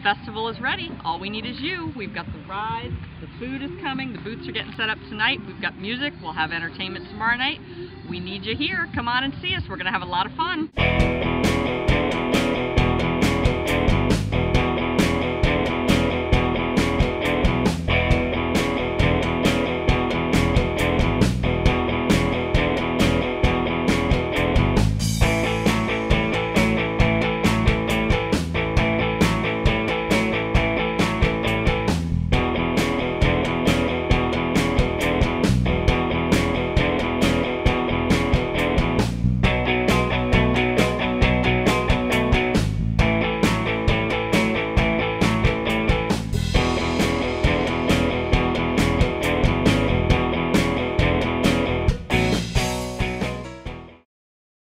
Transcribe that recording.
festival is ready. All we need is you. We've got the rides, the food is coming, the booths are getting set up tonight, we've got music, we'll have entertainment tomorrow night. We need you here. Come on and see us. We're going to have a lot of fun.